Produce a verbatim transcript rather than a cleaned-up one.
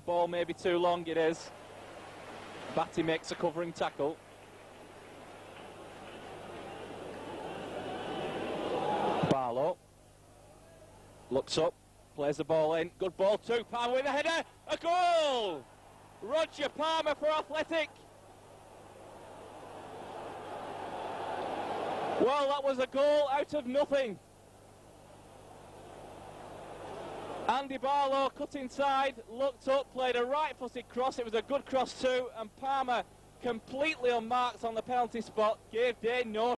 ball may be too long, it is. Batty makes a covering tackle. Barlow looks up, plays the ball in, good ball too, Palmer with a header, a goal! Roger Palmer for Athletic. Well, that was a goal out of nothing. Andy Barlow cut inside, looked up, played a right-footed cross. It was a good cross too, and Palmer, completely unmarked on the penalty spot, gave Dane no